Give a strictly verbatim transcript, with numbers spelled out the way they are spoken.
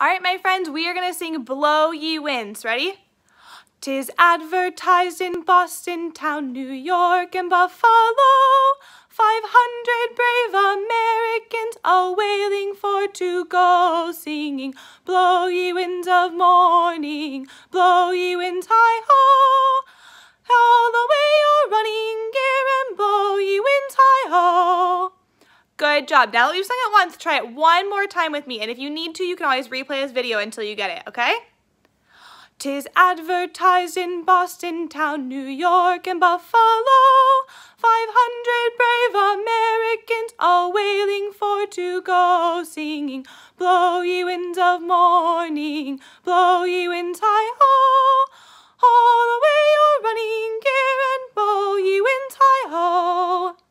All right, my friends, we are gonna sing Blow Ye Winds. Ready? 'Tis advertised in Boston town, New York, and Buffalo, five hundred brave Americans all wailing for to go, singing, blow ye winds of morning, blow ye winds hi-ho, all the way you're running gear, and blow ye winds hi-ho. Good job. Now that we've sung it once, try it one more time with me, and if you need to, you can always replay this video until you get it, okay? 'Tis advertised in Boston town, New York, and Buffalo, five hundred brave Americans all wailing for to go, singing, blow ye winds of morning, blow ye winds hi-ho, all the way you're running gear, and blow ye winds hi-ho.